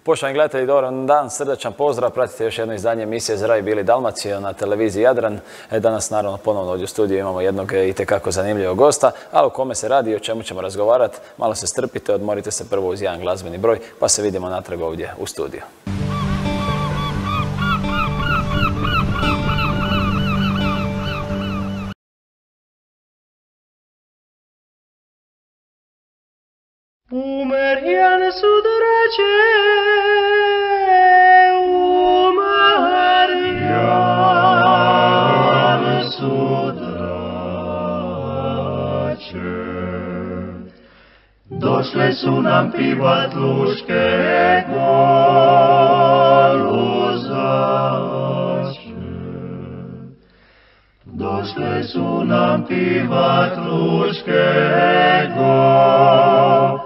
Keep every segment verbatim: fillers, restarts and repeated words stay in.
Poštovani gledatelji, dobar dan, srdačan pozdrav. Pratite još jedno izdanje emisije Zdravi bili Dalmacija na televiziji Jadran. Danas naravno ponovno ovdje u studiju imamo jednog itekako zanimljivog gosta, ali o kome se radi i o čemu ćemo razgovarati. Malo se strpite, odmorite se prvo uz jedan glazbeni broj, pa se vidimo natrag ovdje u studiju. Umerian sudrace, umerian sudrace. Došle su nam pivat luške goluzače. Došle su nam pivat luške goluzače.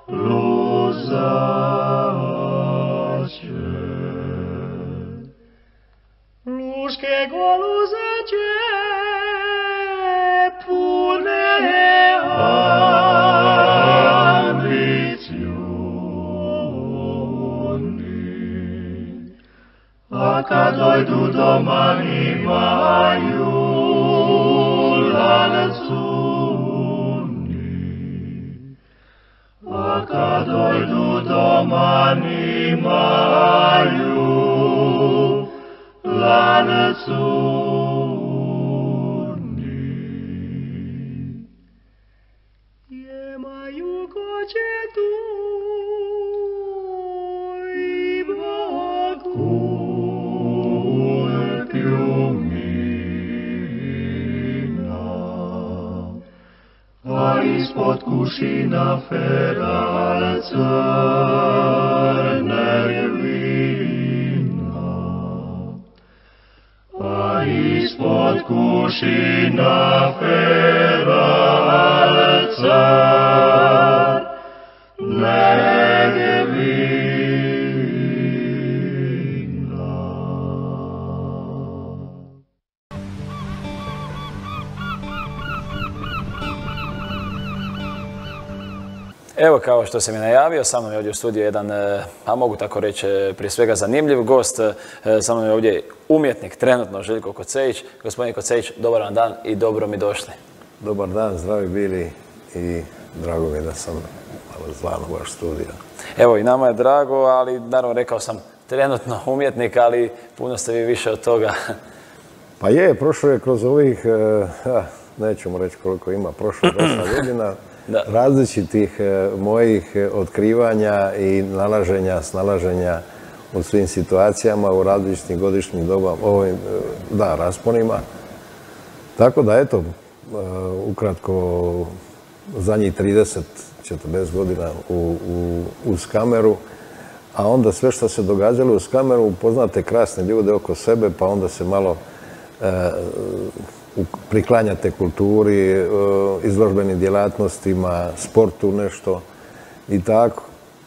Luzače, luške goluzače, pune ambicioni, a kad dojdu doma nimaju lanacu. A kad dojdu doma nimaju lanacu ni. Jemaju koće tu i bakule piju mina, a ispod kušina feral crne vina, a ispod kušina feral crne vina. Evo, kao što sam i najavio, sa mnom je ovdje u studiju jedan, a mogu tako reći, prije svega zanimljiv gost. Sa mnom je ovdje umjetnik, trenutno Željko Kocejić. Gospodin Kocejić, dobar vam dan i dobro mi došli. Dobar dan, zdravi bili i drago mi je da sam malo zvan u vaš studio. Evo, i nama je drago, ali naravno rekao sam trenutno umjetnik, ali puno ste vi više od toga. Pa je, prošlo je kroz ovih, nećemo reći koliko ima, prošlo dosta godina, različitih mojih otkrivanja i nalaženja, snalaženja u svim situacijama, u različitim godišnjim dobama, ovim, da, rasponima. Tako da, eto, ukratko, zadnjih trideset četrdeset godina u, u, uz kameru, a onda sve što se događalo uz kameru, upoznate krasne ljude oko sebe, pa onda se malo e, priklanjate kulturi, izložbenim djelatnostima, sportu nešto i tako.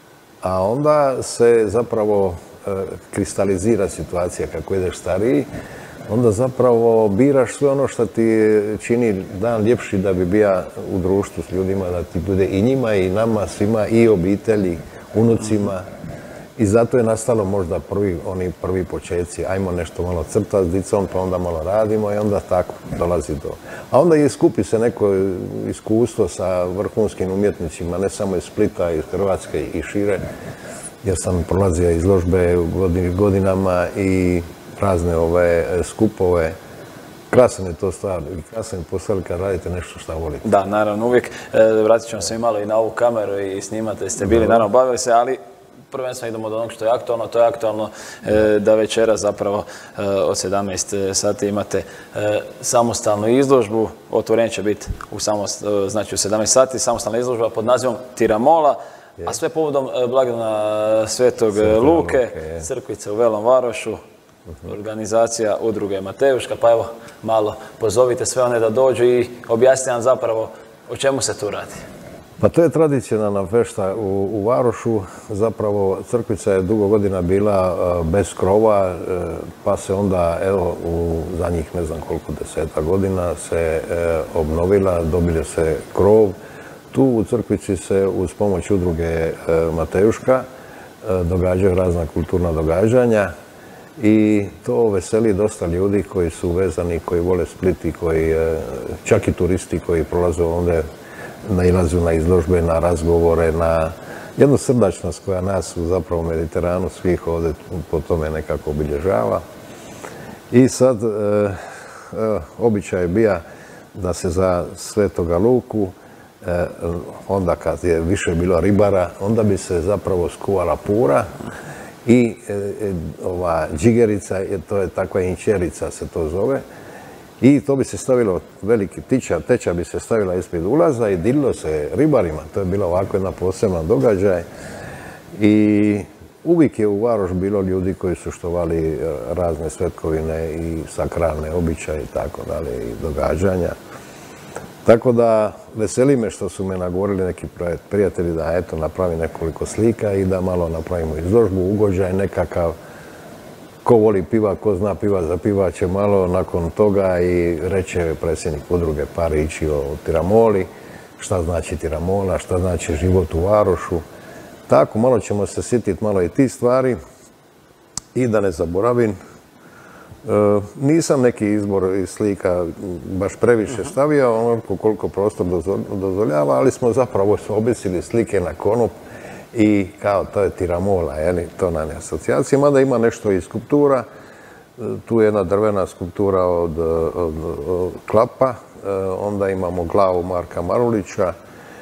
A onda se zapravo kristalizira situacija kako ideš stariji, onda zapravo biraš sve ono što ti čini dan ljepši da bi bija u društvu s ljudima, da ti bude i njima i nama, svima, i obitelji, unucima. I zato je nastalo možda prvi, oni prvi početci, ajmo nešto malo crta s dicom, pa onda malo radimo i onda tako dolazi do. A onda i skupi se neko iskustvo sa vrhunskim umjetnicima, ne samo iz Splita, iz Hrvatske i šire, jer sam prolazio izložbe godinama i razne ove skupove. Krasan je to stvar i krasan je posao kad radite nešto što volite. Da, naravno, uvijek. Vratit ćemo se i malo i na ovu kameru i snimate, ste bili, naravno, bavili se, ali prvenstveno idemo do onog što je aktualno. To je aktualno da večera zapravo od sedamnaest sati imate samostalnu izložbu. Otvorenje će biti u, znači u sedamnaest sati, samostalna izložba pod nazivom Tiramola, a sve povodom blagdana Svetog Luke, crkvice u Velom Varošu, organizacija Udruge Mateuška, pa evo malo pozovite sve one da dođu i objasnite nam zapravo o čemu se tu radi. Pa to je tradicionalna fešta u, u Varošu. Zapravo crkvica je dugo godina bila uh, bez krova, uh, pa se onda, evo, u zadnjih ne znam koliko deseta godina se uh, obnovila, dobili se krov. Tu u crkvici se uz pomoć udruge uh, Mateuška događaju razna kulturna događanja i to veseli dosta ljudi koji su vezani, koji vole Split i koji, čak i turisti koji prolaze ovdje, nailazu na izložbe, na razgovore, na jednu srdačnost koja nas zapravo u Mediteranu svih ovdje po tome nekako obilježava. I sad običaj je bio da se za Svetoga Luku, onda kad je više bilo ribara, onda bi se zapravo skuvala pura i ova džigerica, to je takva inčerica se to zove, i to bi se stavilo, veliki tiča, teča bi se stavila ispred ulaza i dililo se ribarima. To je bilo ovako jedan poseban događaj. I uvijek je u Varoš bilo ljudi koji su štovali razne svetkovine i sakralne običaje i tako dalje i događanja. Tako da veseli me što su me nagovorili neki prijatelji da eto napravim nekoliko slika i da malo napravimo izložbu, ugođaj nekakav. Ko voli piva, ko zna piva, zapiva će malo nakon toga i reće predsjednik udruge par riječi o Tiramoli, šta znači Tiramola, šta znači život u Varošu. Tako, malo ćemo se sjetiti malo i tih stvari i da ne zaboravim. Nisam neki izbor iz slika baš previše stavio, onoliko koliko prostor dozvoljava, ali smo zapravo objesili slike na konop i kao to je Tiramola, to nam je asocijacija, mada ima nešto i skulptura. Tu je jedna drvena skulptura od klapa, onda imamo glavu Marka Marulića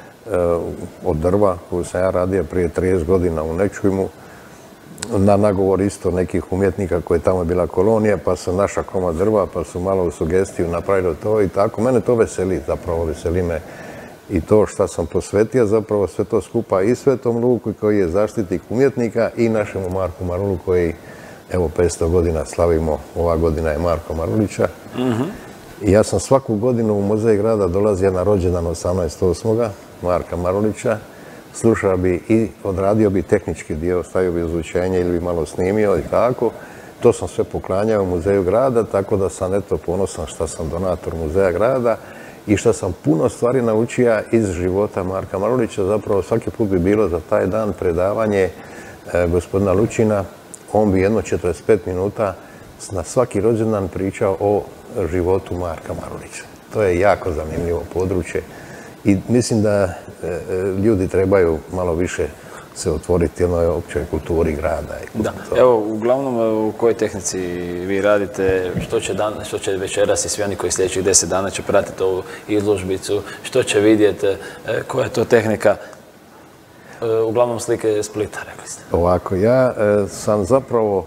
od drva koju sam ja radio prije trideset godina u Nečujmu, na nagovor isto nekih umjetnika koji je tamo bila kolonija, pa su naša komad drva, pa su malo u sugestiju napravili to i tako. Mene to veseli, zapravo veseli me i to što sam posvetio zapravo sve to skupa i Svetom Luku koji je zaštitnik umjetnika i našemu Marku Marulu koji evo petsto godina slavimo, ova godina je Marko Marulića. I ja sam svaku godinu u Muzej grada dolazio na rođendan osamnaestog osmog Marka Marulića, slušao bi i odradio bi tehnički dio, stavio bi izvučenje ili bi malo snimio i tako. To sam sve poklanjao u Muzeju grada, tako da sam eto ponosan što sam donator Muzeja grada i što sam puno stvari naučio iz života Marka Marulića. Zapravo svaki put bi bilo za taj dan predavanje gospodina Lučina. On bi jedno četrdeset pet minuta na svaki rođendan pričao o životu Marka Marulića. To je jako zanimljivo područje i mislim da ljudi trebaju malo više se otvoriti jednoj općoj kulturi grada. Da, evo, uglavnom u kojoj tehnici vi radite, što će, dan, što će večeras i svi oni koji sljedećih deset dana će pratiti ovu izložbicu, što će vidjeti, koja je to tehnika, uglavnom slike Splita, rekli ste. Ovako, ja sam zapravo,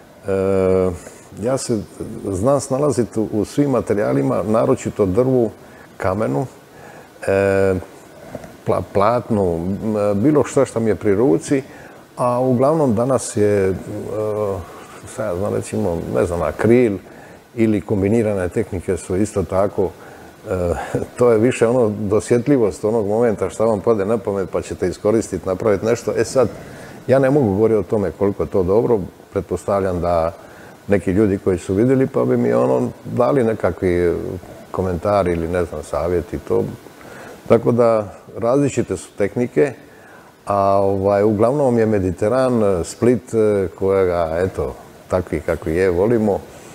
ja se znam snalaziti u svim materijalima, naročito drvu, kamenu, platnu, bilo što što mi je pri ruci, a uglavnom danas je, sad znam recimo, ne znam, akril ili kombinirane tehnike su isto tako, to je više ono dosjetljivost onog momenta što vam pade na pamet pa ćete iskoristiti, napraviti nešto. E sad, ja ne mogu govoriti o tome koliko je to dobro, pretpostavljam da neki ljudi koji su vidjeli pa bi mi ono dali nekakvi komentari ili ne znam, savjeti to. Tako da različite su tehnike, a ovaj, uglavnom je Mediteran, Split, kojega, eto, takvi kakvi je, volimo.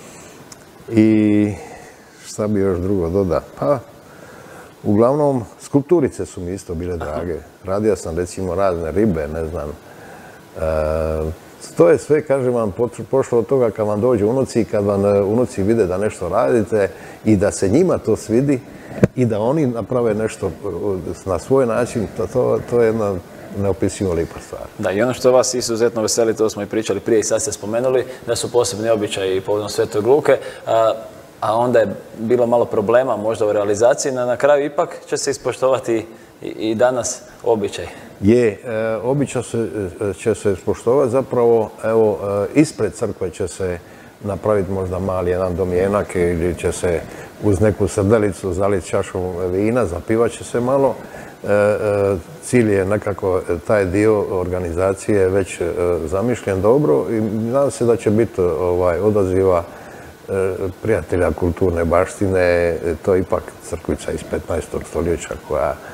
I šta bi još drugo doda? Pa, uglavnom, skulpturice su mi isto bile drage. Radio sam, recimo, razne ribe, ne znam. E, to je sve, kažem vam, pošlo od toga kad vam dođu unuci, kad vam unuci vide da nešto radite i da se njima to svidi, i da oni naprave nešto na svoj način, to, to je jedna neopisivo lijepa stvar. Da, i ono što vas izuzetno veseli, to smo i pričali prije i sad ste spomenuli, da su posebni običaji povodom Svetog Luke, a, a onda je bilo malo problema možda u realizaciji, na, na kraju ipak će se ispoštovati i, i danas običaj. Je, e, običaj se, će se ispoštovati zapravo, evo, e, ispred crkve će se napraviti možda mali jedan domjenak ili će se uz neku srdelicu zaliti čašom vina, zapivat će se malo. E, e, cilj je nekako taj dio organizacije već e, zamišljen dobro i nadam se da će biti ovaj, odaziva e, prijatelja kulturne baštine. To je ipak crkvica iz petnaestog stoljeća koja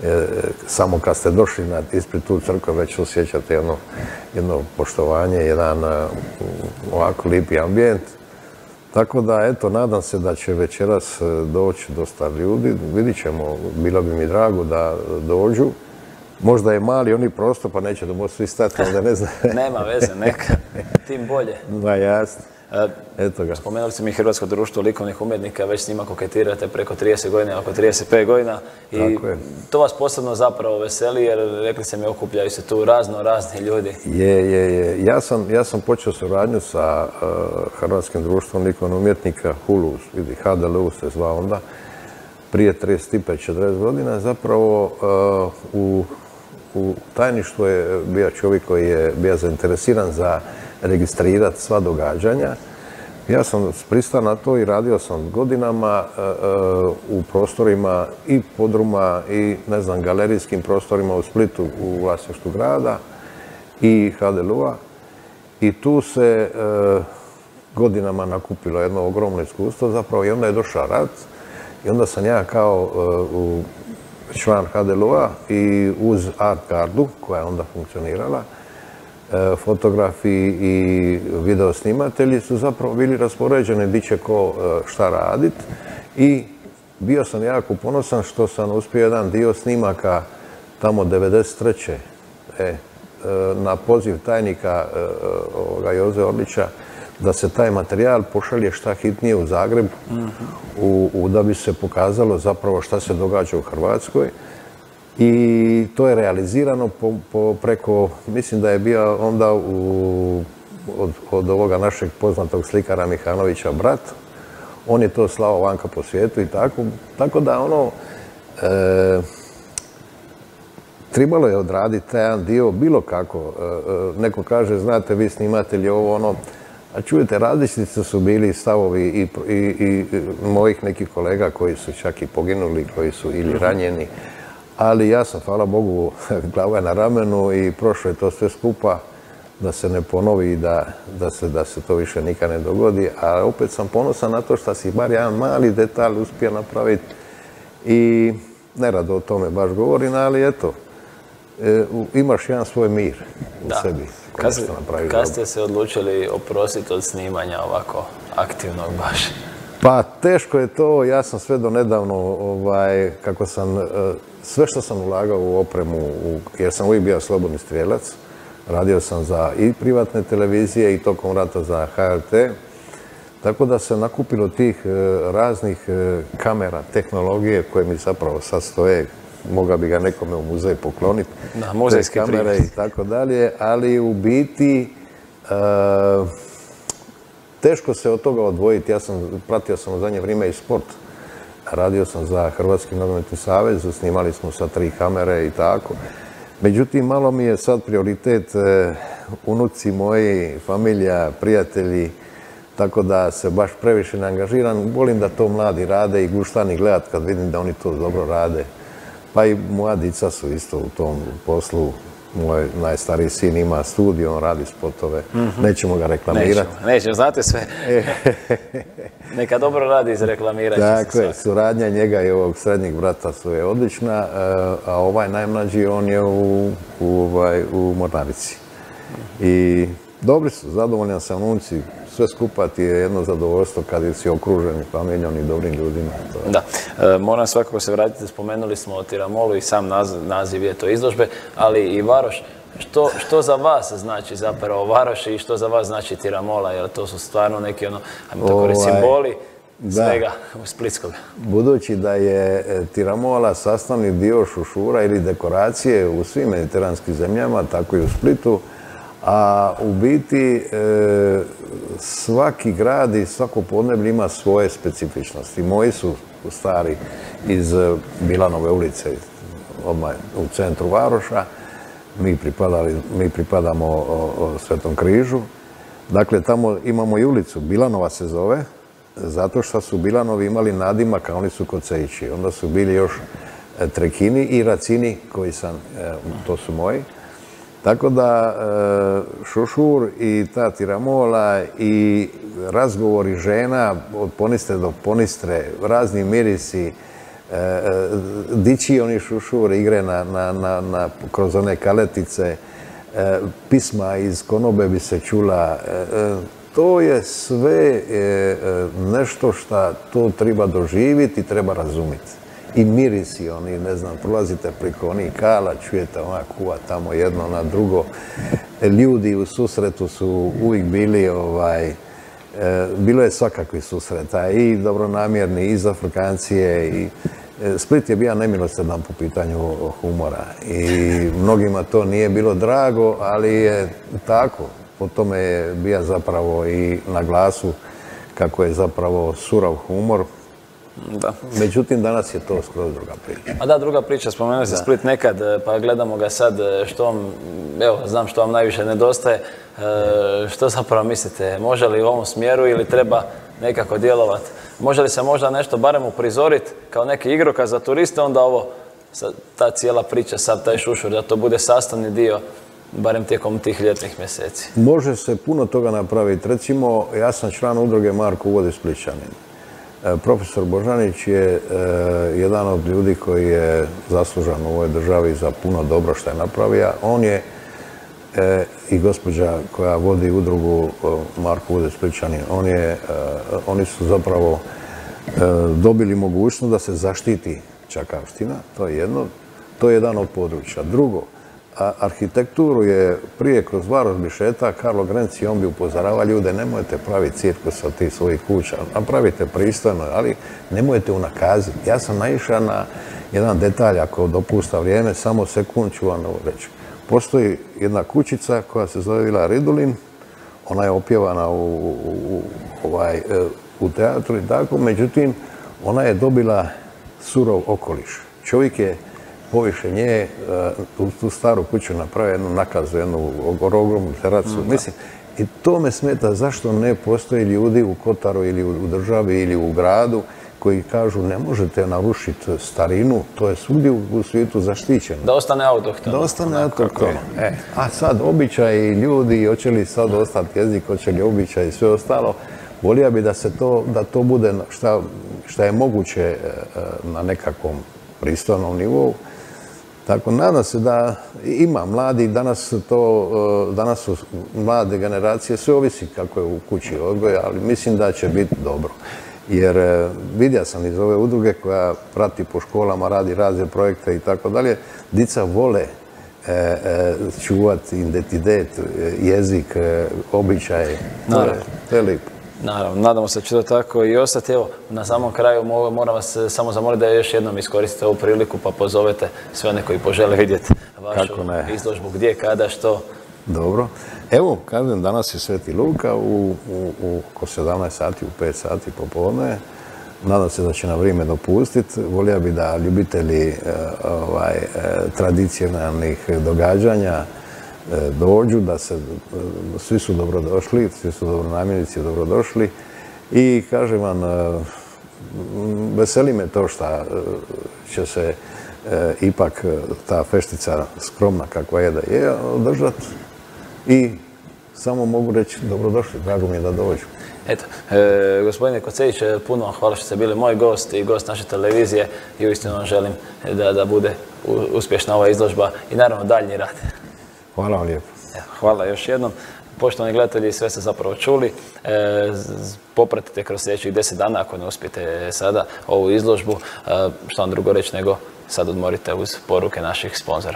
samo kad ste došli na ispred tu crkvu već osjećate jedno, jedno poštovanje, jedan ovako lijepi ambijent. Tako da, eto, nadam se da će večeras doći dosta ljudi. Vidit ćemo, bilo bi mi drago da dođu. Možda je mali oni prostor, pa neće da moći svi stati, onda ne znam. Nema veze, neka. Tim bolje. Da, jasno. Eto ga. Spomenuli ste mi Hrvatsko društvo likovnih umjetnika, već s njima koketirate preko trideset godina, oko trideset pet godina. I to vas posebno zapravo veseli, jer rekli ste mi, okupljaju se tu razno razni ljudi. Je, je, je. Ja sam, ja sam počeo suradnju sa uh, Hrvatskim društvom likovnih umjetnika Hulus, ili H D L U se zvao onda, prije trideset pet četrdeset godina. Zapravo uh, u, u tajništvu je bio čovjek koji je bio zainteresiran za registrirati sva događanja. Ja sam pristao na to i radio sam godinama uh, u prostorima i podruma i, ne znam, galerijskim prostorima u Splitu u vlasništvu grada i H D L U-a. I tu se uh, godinama nakupilo jedno ogromno iskustvo zapravo i onda je došao rat i onda sam ja kao uh, član H D L U-a i uz art kardu koja je onda funkcionirala, fotografi i videosnimatelji su zapravo bili raspoređeni gdje će ko šta radit i bio sam jako ponosan što sam uspio jedan dio snimaka tamo devedeset treće E, na poziv tajnika ovoga Joze Orlića da se taj materijal pošalje šta hitnije u Zagreb u, u, da bi se pokazalo zapravo šta se događa u Hrvatskoj. I to je realizirano po, po preko, mislim da je bio onda u, od, od ovoga našeg poznatog slikara Mihanovića brat. On je to slao vanka po svijetu i tako. Tako da ono, e, trebalo je odraditi taj jedan dio bilo kako. E, neko kaže, znate, vi snimatelji ovo ono, a čujete, različiti su bili stavovi i, i, i mojih nekih kolega koji su čak i poginuli, koji su ili ranjeni. Ali ja sam, hvala Bogu, glava je na ramenu i prošlo je to sve skupa da se ne ponovi i da, da, se, da se to više nikad ne dogodi. A opet sam ponosan na to što si bar jedan mali detalj uspio napraviti i nerado o tome baš govorim, ali eto, e, imaš jedan svoj mir u da. sebi. Kad, kad ste se odlučili oprostiti od snimanja ovako aktivnog baš? Pa teško je to, ja sam sve do nedavno, ovaj, kako sam, sve što sam ulagao u opremu, u, jer sam uvijek bio slobodni strijelac, radio sam za i privatne televizije i tokom rata za H R T, tako da se nakupilo tih raznih kamera, tehnologije koje mi zapravo sad stoje, mogao bi ga nekome u muzej pokloniti, da, muzejske kamere privat. I tako dalje, ali u biti uh, teško se od toga odvojiti. Ja sam, pratio sam u zadnje vrijeme i sport. Radio sam za Hrvatski nogometni savez, snimali smo sa tri kamere i tako. Međutim, malo mi je sad prioritet eh, unuci moji, familija, prijatelji, tako da se baš previše ne angažiram. Volim da to mladi rade i guštani gledat kad vidim da oni to dobro rade. Pa i moja dica su isto u tom poslu. Moj najstariji sin ima studio, on radi spotove. Mm-hmm. Nećemo ga reklamirati. Nećemo, nećemo, znate sve. Neka dobro radi iz reklamiranja. Dakle, suradnja njega i ovog srednjeg brata su je odlična, a ovaj najmlađi, on je u, u, ovaj, u Mornarici. Mm-hmm. I dobri su, zadovoljan sam unci. Sve skupa ti je jedno zadovoljstvo kad si okružen familijom i dobrim ljudima. Da, e, moram svakako se vratiti, spomenuli smo o Tiramolu i sam naziv, naziv je to izložbe, ali i Varoš. Što, što za vas znači zapravo Varoš i što za vas znači Tiramola, jer to su stvarno neki ono, ajmo tako reći, simboli svega u Splitskog. Budući da je Tiramola sastavni dio šušura ili dekoracije u svim mediteranskim zemljama, tako i u Splitu, a u biti e, svaki grad i svako podneblje ima svoje specifičnosti. Moji su stari iz Bilanove ulice, odmah u centru Varoša. Mi, mi pripadamo o, o Svetom križu. Dakle, tamo imamo i ulicu. Bilanova se zove, zato što su Bilanovi imali nadimak, a oni su Kocejići. Onda su bili još Trekini i Racini, koji sam, e, to su moji. Tako da šušur i ta Tiramola i razgovori žena od ponistre do ponistre, razni mirisi, dići oni šušur igre na, na, na, na, kroz one kaletice, pisma iz konobe bi se čula. To je sve nešto što to treba doživjeti i treba razumjeti. I mirisi oni, ne znam, prolazite preko onih kala, čujete ona kuva tamo jedno na drugo. Ljudi u susretu su uvijek bili, ovaj, bilo je svakakvih susreta, i dobronamjerni, i iz Afrikancije, i Split je bio nemilosredan po pitanju humora i mnogima to nije bilo drago, ali je tako. Po tome je bio zapravo i na glasu kako je zapravo surov humor. Da. Međutim, danas je to skroz druga priča. A da, druga priča, spomenuli ste Split nekad, pa gledamo ga sad, što vam, evo, znam što vam najviše nedostaje. Što zapravo mislite, može li u ovom smjeru ili treba nekako djelovati? Može li se možda nešto barem uprizoriti kao neki igrokaz za turiste, onda ovo, ta cijela priča, sad taj šušur, da to bude sastavni dio, barem tijekom tih ljetnih mjeseci? Može se puno toga napraviti. Recimo, ja sam član udruge Marko Uvodi Splićanin. Profesor Božanić je jedan od ljudi koji je zaslužan u ovoj državi za puno dobro što je napravio. On je i gospođa koja vodi udrugu Marko Uvodi Splićanin, on je, oni su zapravo dobili mogućnost da se zaštiti Čakavština, to je jedno, to je jedan od područja. Drugo, arhitekturu je prije kroz Varozbišeta Karlo Grenci, on bi upozorava ljude, nemojte praviti cirkus od tih svojih kuća, napravite pristojno, ali nemojte unakaziti. Ja sam naišao na jedan detalj, ako dopusta vrijeme, samo sekund ću vam reći. Postoji jedna kućica koja se zove Vila Ridulin, ona je opjevana u, u, ovaj, u teatru i tako, međutim, ona je dobila surov okoliš. Čovjek je poviše nje u tu staru kuću napravio jednu nakazu, jednu ogromnu terasu. Mislim, i to me smeta zašto ne postoji ljudi u Kotaru ili u državi ili u gradu koji kažu ne možete narušiti starinu, to je svugdje u svijetu zaštićeno. Da ostane autohtono. Da ostane autohtono. E, a sad običaj ljudi, hoće li sad ostati jezik, hoće li običaj i sve ostalo, volio bi da se to, da to bude šta, šta je moguće na nekakvom pristojnom nivou. Tako, nadam se da ima mladi, danas, to, danas su mlade generacije, sve ovisi kako je u kući odgoj, ali mislim da će biti dobro. Jer vidio sam iz ove udruge koja prati po školama, radi razne projekte i tako dalje, dica vole e, e, čuvati identitet, jezik, običaje. Naravno. To je lijepo. Naravno, nadamo se da će to tako i ostati. Evo, na samom kraju moram vas samo zamoliti da još jednom iskoristite ovu priliku pa pozovete sve one koji požele vidjeti vašu izložbu, gdje, kada, što. Dobro. Evo, kažem, danas je Sveti Luka u, u, u oko sedamnaest sati, u pet sati popodne. Nadam se da će na vrijeme dopustiti. Volio bi da ljubitelji ovaj, tradicionalnih događanja dođu, da se, svi su dobrodošli, svi su dobronamjernici dobrodošli i kažem vam, veseli me to što će se ipak ta feštica skromna kakva je da je održati i samo mogu reći dobrodošli, drago mi je da dođu. Eto, e, gospodine Kocević, puno vam hvala što ste bili moj gost i gost naše televizije i uistinu vam želim da, da bude uspješna ova izložba i naravno daljnji rad. Hvala vam lijepo. Hvala još jednom. Poštovani gledatelji, sve ste zapravo čuli. E, popratite kroz sljedećih deset dana, ako ne uspijete sada, ovu izložbu. E, što vam drugo reći nego sad odmorite uz poruke naših sponzora.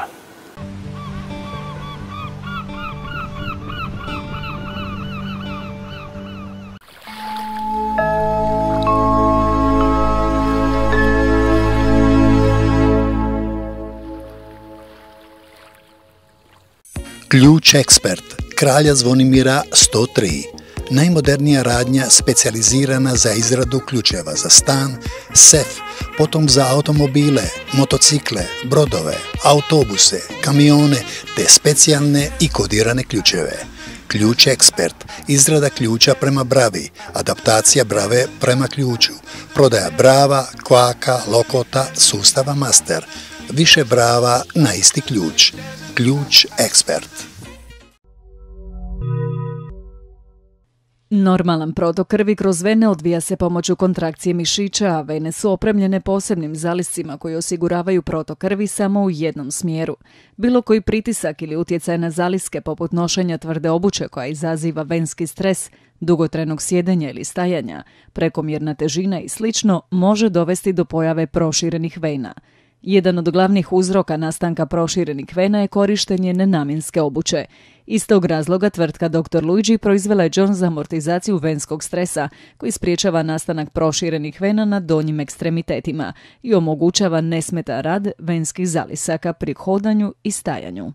Ključ Ekspert, Kralja Zvonimira sto tri. Najmodernija radnja specijalizirana za izradu ključeva za stan, sef, potom za automobile, motocikle, brodove, autobuse, kamione te specijalne i kodirane ključeve. Ključ Ekspert, izrada ključa prema bravi, adaptacija brave prema ključu, prodaja brava, kvaka, lokota, sustava master, više brava na isti ključ. Ključ Ekspert. Normalan protok krvi kroz vene odvija se pomoću kontrakcije mišića, a vene su opremljene posebnim zaliscima koji osiguravaju protok krvi samo u jednom smjeru. Bilo koji pritisak ili utjecaj na zaliske, poput nošenja tvrde obuće koja izaziva venski stres, dugotrajnog sjedenja ili stajanja, prekomjerna težina i sl. Može dovesti do pojave proširenih vena. Jedan od glavnih uzroka nastanka proširenih vena je korištenje nenamjenske obuće. Iz tog razloga tvrtka doktor Luigi proizvela je Jones za amortizaciju venskog stresa, koji spriječava nastanak proširenih vena na donjim ekstremitetima i omogućava nesmetan rad venskih zalisaka pri hodanju i stajanju.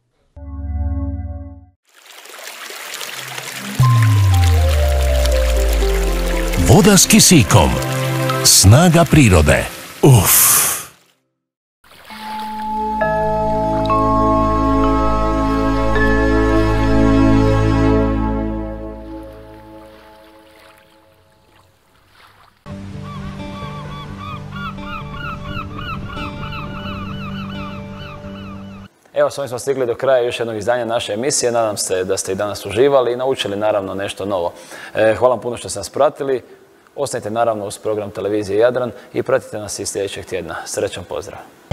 Voda s kisikom. Snaga prirode. Uf! Evo, s ovim smo stigli do kraja još jednog izdanja naše emisije. Nadam se da ste i danas uživali i naučili naravno nešto novo. E, hvala vam puno što ste nas pratili. Ostanite naravno uz program televizije Jadran i pratite nas i sljedećeg tjedna. Srećan pozdrav!